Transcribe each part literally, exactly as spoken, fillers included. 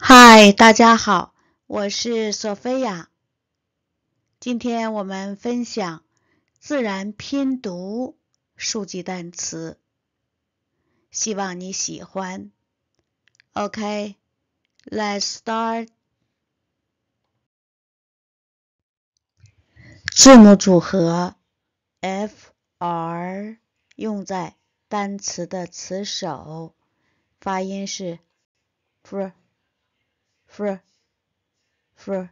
嗨，大家好，我是索菲亚。今天我们分享自然拼读数级单词，希望你喜欢。OK, let's start. 字母组合 F R 用在单词的词首，发音是 fr fr fr。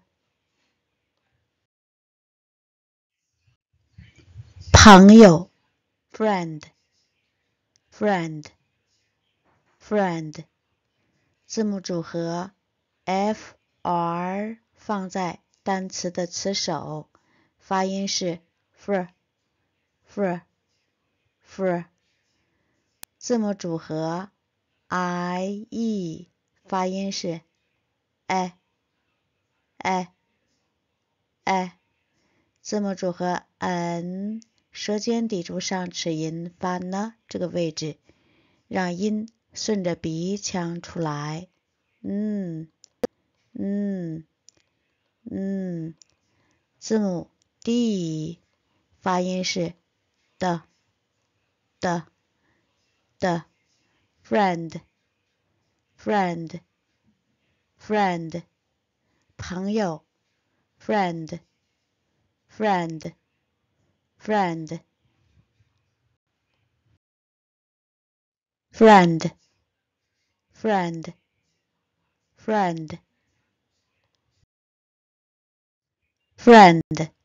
朋友 friend friend friend。字母组合 F R 放在单词的词首，发音是 fr fr fr。字母组合 I E 发音是 I I I。字母组合 N 舌尖抵住上齿龈发呢这个位置，让音顺着鼻腔出来。嗯嗯嗯。字母 D 发音是的的的。friend friend friend 朋友 friend friend friend friend friend friend friend。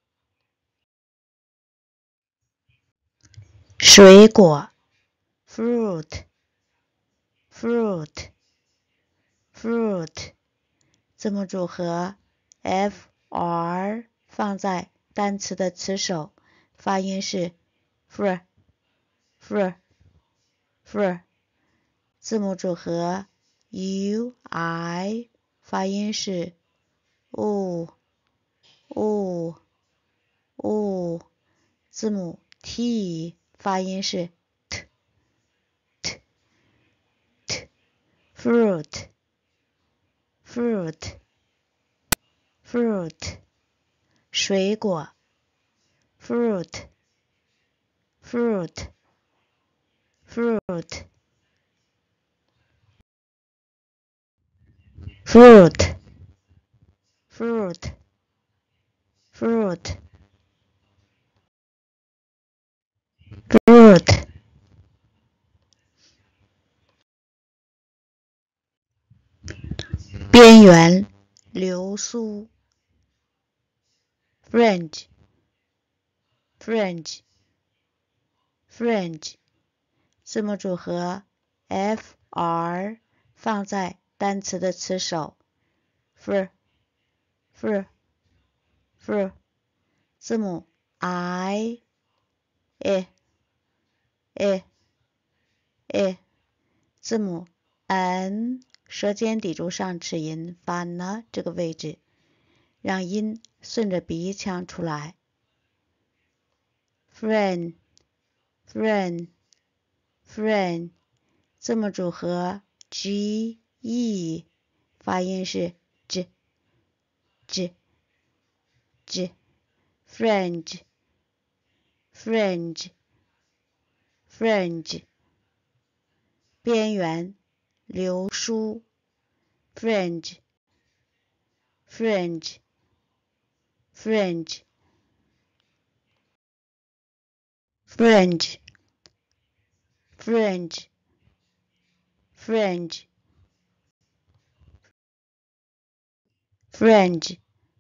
水果 fruit fruit fruit。字母组合 F R 放在单词的词首，发音是 fr fr fr。字母组合 U I 发音是 U U U。字母 T 发音是 T T T。fruit fruit fruit。水果 fruit fruit fruit fruit fruit fruit fruit。边缘流苏 fringe fringe fringe。字母组合 F R 放在单词的词首 fr fr fr。字母 I I I I。字母 N 舌尖抵住上齿龈发呢这个位置，让音顺着鼻腔出来。friend friend friend。字母组合 G E 发音是 G G G fringe fringe fringe。边缘流苏 fringe fringe fringe fringe fringe fringe fringe。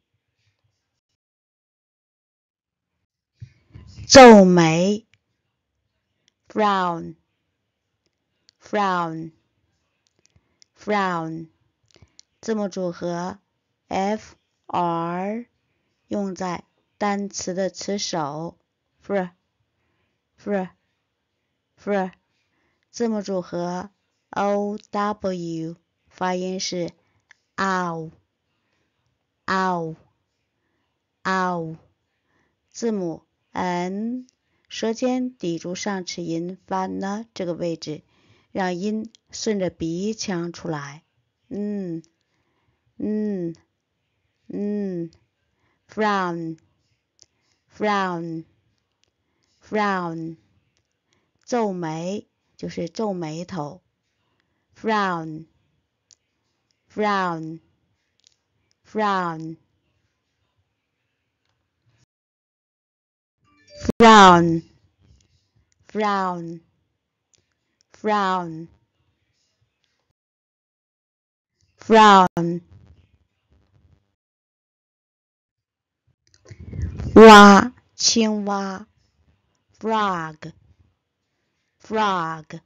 皱眉 frown frown frown。字母组合 F R 用在单词的词首 fr fr fr。字母组合 O W 发音是 ow ow ow。字母 N 舌尖抵住上齿龈发呢这个位置，让音顺着鼻腔出来。 嗯嗯嗯 frown frown frown 皱眉就是皱眉头 frown frown frown frown frown frown frown 蛙青蛙 frog frog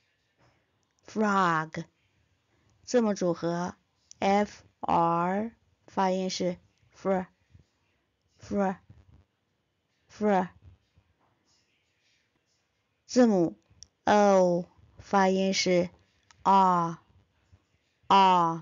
frog 字母组合 F R 发音是 fr fr fr 字母 O 发音是 R R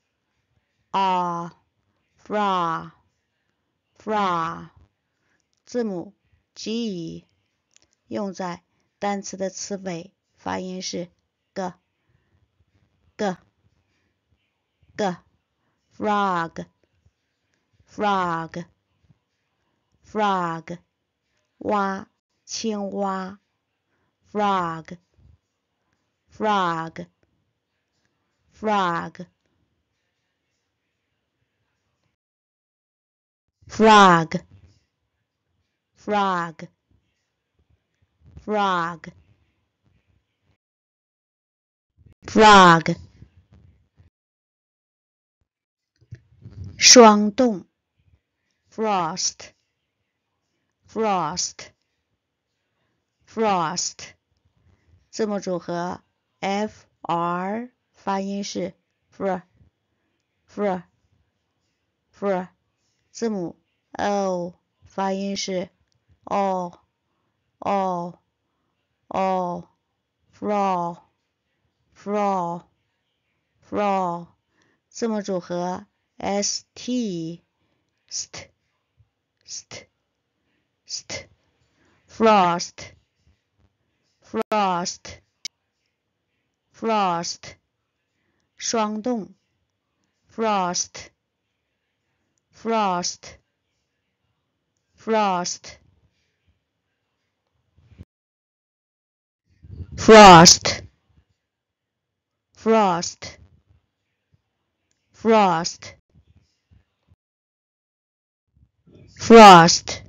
R fra fra 字母 G 用在单词的词尾发音是 G G G frog frog frog 蛙青蛙 frog frog frog frog frog frog frog 霜冻 frost frost frost 字母组合 F R 发音是 fr fr fr 字母 O 发音是 O O O fro fro fro 字母组合 S T st st st frost frost frost 霜冻 frost frost frost frost frost frost frost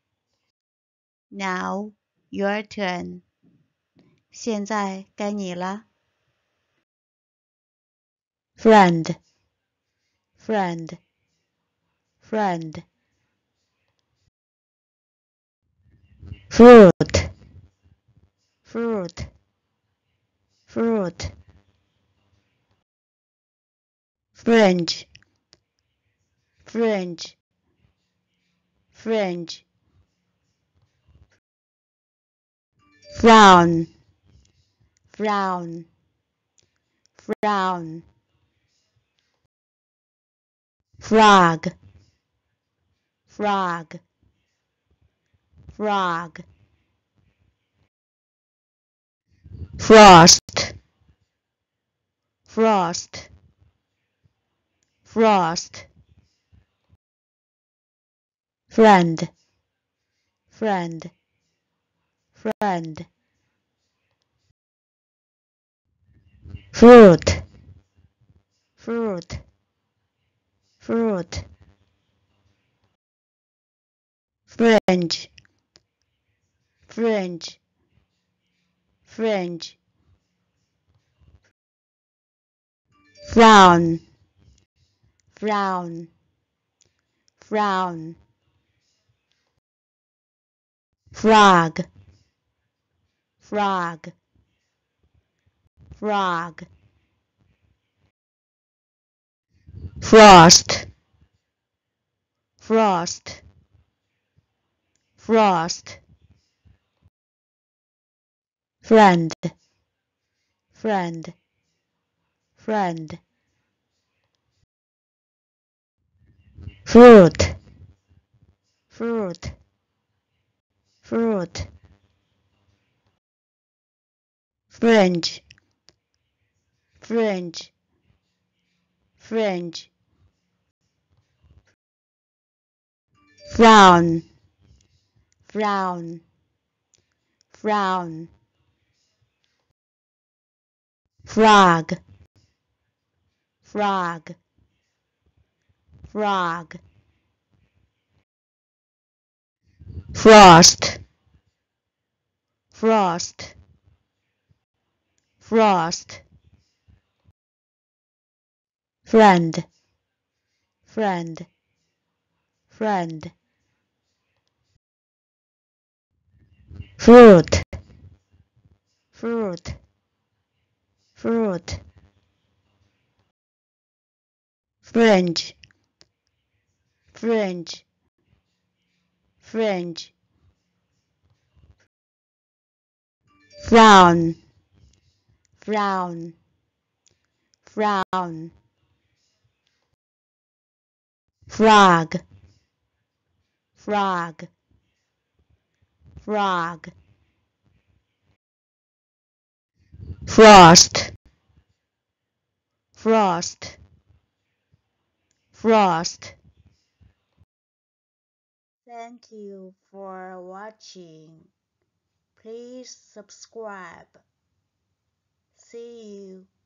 Now your turn 现在该你了 friend friend friend fruit fruit fruit fringe fringe fringe frown frown frown frog frog frog frost frost frost friend friend friend fruit fruit fruit fringe fringe fringe frown frown frown frog frog frog frost frost frost friend friend friend fruit fruit fruit fringe fringe fringe, frown, frown, frown, frog, frog, frog, frost, frost, frost, friend, friend, friend, fruit, fruit, fruit, fringe, fringe, fringe, frown, frown, frown, frog, frog, frog, frost, frost, frost. Thank you for watching. Please subscribe. See you.